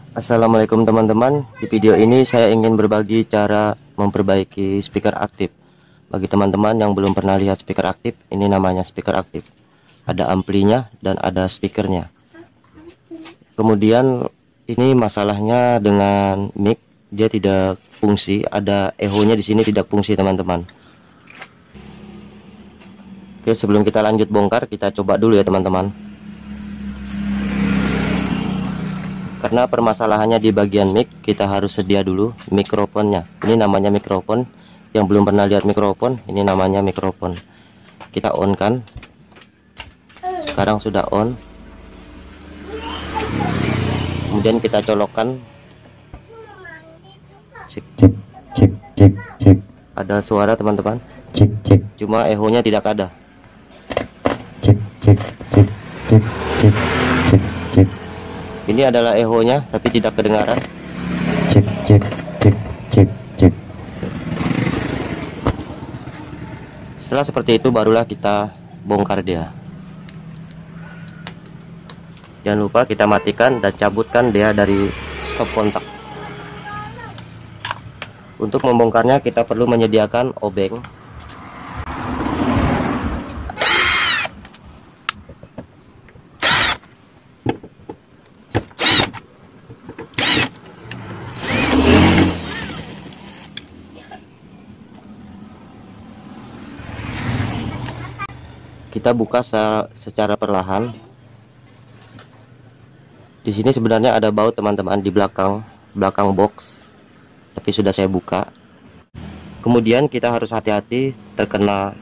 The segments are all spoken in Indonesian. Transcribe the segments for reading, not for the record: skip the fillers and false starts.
Assalamualaikum teman-teman. Di video ini saya ingin berbagi cara memperbaiki speaker aktif. Bagi teman-teman yang belum pernah lihat speaker aktif, ini namanya speaker aktif. Ada amplinya dan ada speakernya. Kemudian ini masalahnya dengan mic, dia tidak fungsi, ada echo-nya di sini tidak fungsi teman-teman. Oke, sebelum kita lanjut bongkar, kita coba dulu ya teman-teman. Karena permasalahannya di bagian mic, kita harus sedia dulu mikrofonnya. Ini namanya mikrofon. Yang belum pernah lihat mikrofon, ini namanya mikrofon. Kita on kan. Sekarang sudah on. Kemudian kita colokkan. Cek cek cek cek cek. Ada suara teman-teman. Cek cek. Cuma echo-nya tidak ada. Cek cek cek cek cek cek cek. Ini adalah echo-nya tapi tidak kedengaran. Cek cek cek cek cek. Setelah seperti itu barulah kita bongkar dia. Jangan lupa kita matikan dan cabutkan dia dari stop kontak. Untuk membongkarnya kita perlu menyediakan obeng. Kita buka secara perlahan. Di sini sebenarnya ada baut teman-teman di belakang box, tapi sudah saya buka. Kemudian kita harus hati-hati terkena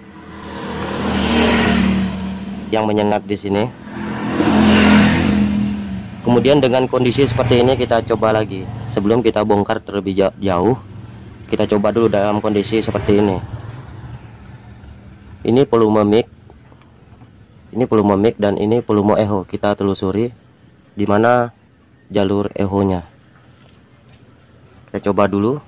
yang menyengat di sini. Kemudian dengan kondisi seperti ini kita coba lagi. Sebelum kita bongkar terlebih jauh, kita coba dulu dalam kondisi seperti ini. Ini volume mic. Ini volume mic dan ini volume echo. Kita telusuri di mana jalur echo-nya. Kita coba dulu.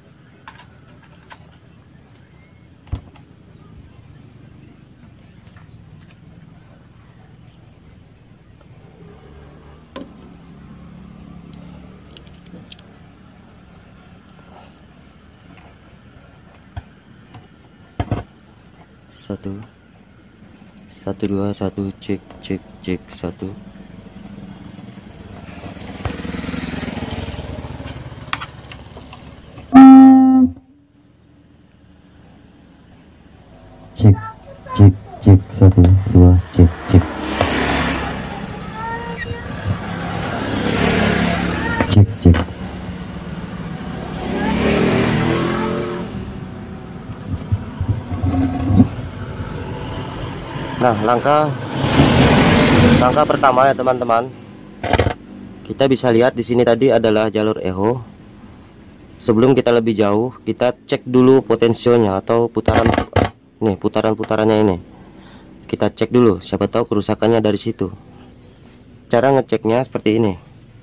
Satu dua satu cek cek cek satu. Cek cek cek satu dua cek cek cek cek. Nah, langkah pertama ya teman-teman. Kita bisa lihat di sini tadi adalah jalur echo. Sebelum kita lebih jauh, kita cek dulu potensionya atau putaran-putarannya ini. Kita cek dulu, siapa tahu kerusakannya dari situ. Cara ngeceknya seperti ini.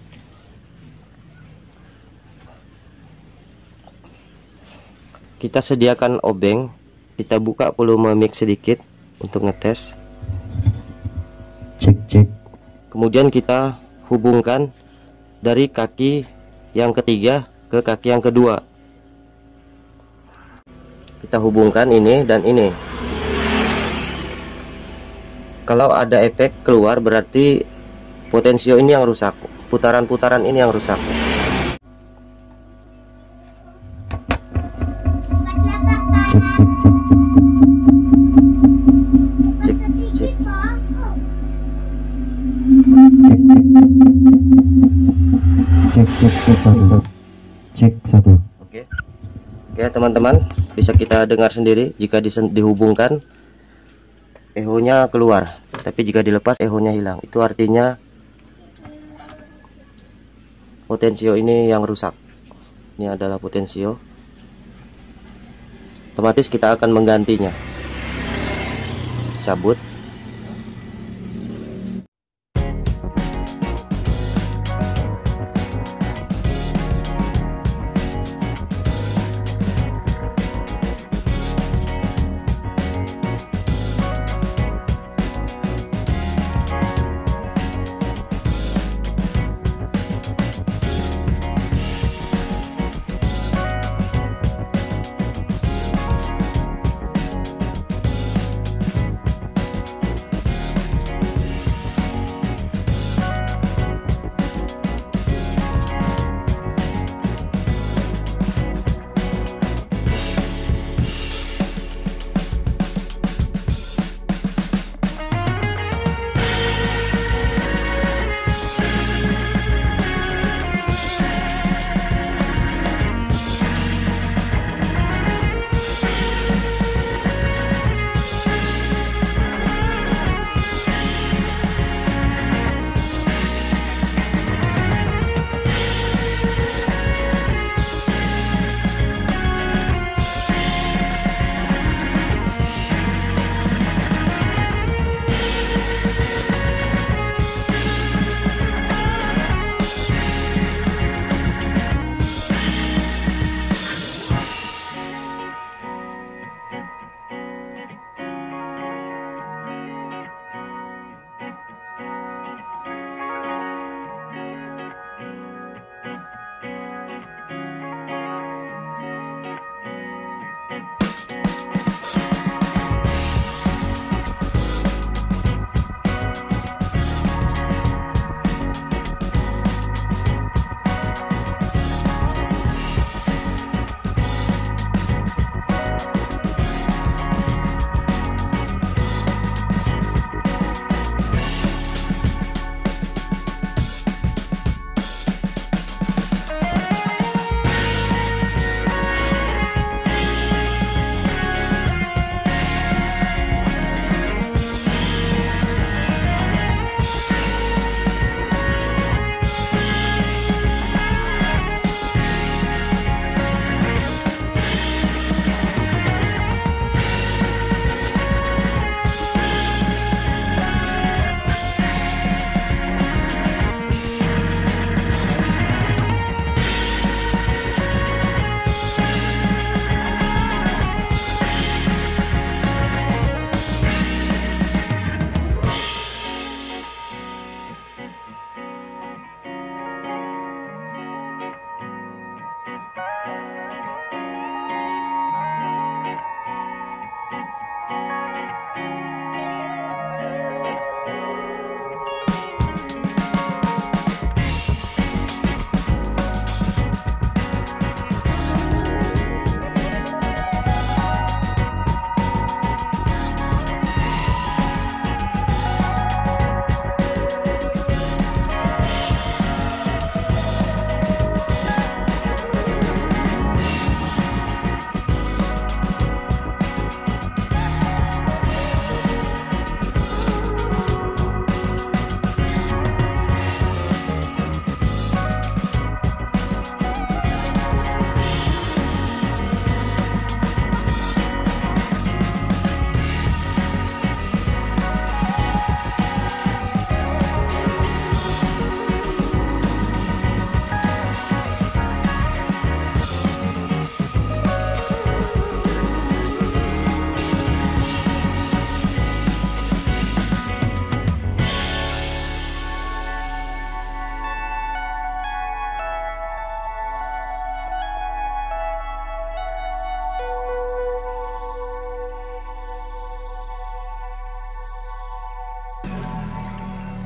Kita sediakan obeng, kita buka volume mic sedikit untuk ngetes. Cek cek. Kemudian kita hubungkan dari kaki yang ketiga ke kaki yang kedua. Kita hubungkan ini dan ini. Kalau ada efek keluar berarti potensio ini yang rusak, putaran-putaran ini yang rusak. Cek cek. Cek satu. Oke teman-teman, bisa kita dengar sendiri jika dihubungkan echo-nya keluar, tapi jika dilepas echo-nya hilang. Itu artinya potensio ini yang rusak. Ini adalah potensio. Otomatis kita akan menggantinya. Cabut.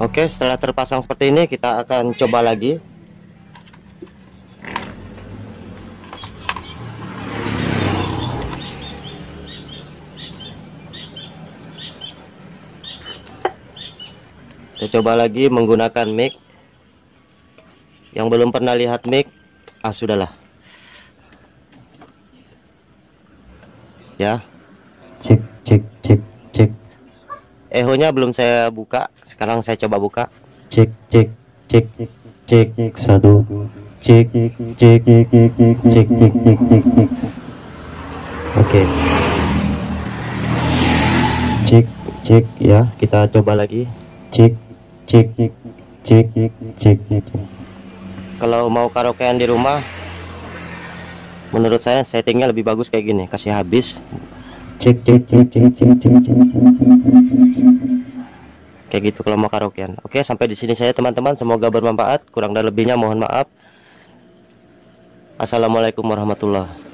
Oke, setelah terpasang seperti ini, kita akan coba lagi. Kita coba lagi menggunakan mic. Yang belum pernah lihat mic, sudahlah. Ya. Cek cek cek cek. Echo-nya belum saya buka. Sekarang saya coba buka. Cek cek cek cek cek satu. Cek cek cek cek cek cek. Oke. Cek cek ya, kita coba lagi. Cek cek cek cek cek. Kalau mau karaokean di rumah, menurut saya settingnya lebih bagus kayak gini, kasih habis. Cek cek cek cek cek cek kayak gitu kalau mau karaokean. Oke, sampai di sini saya teman-teman, semoga bermanfaat. Kurang dan lebihnya mohon maaf. Assalamualaikum warahmatullahi wabarakatuh.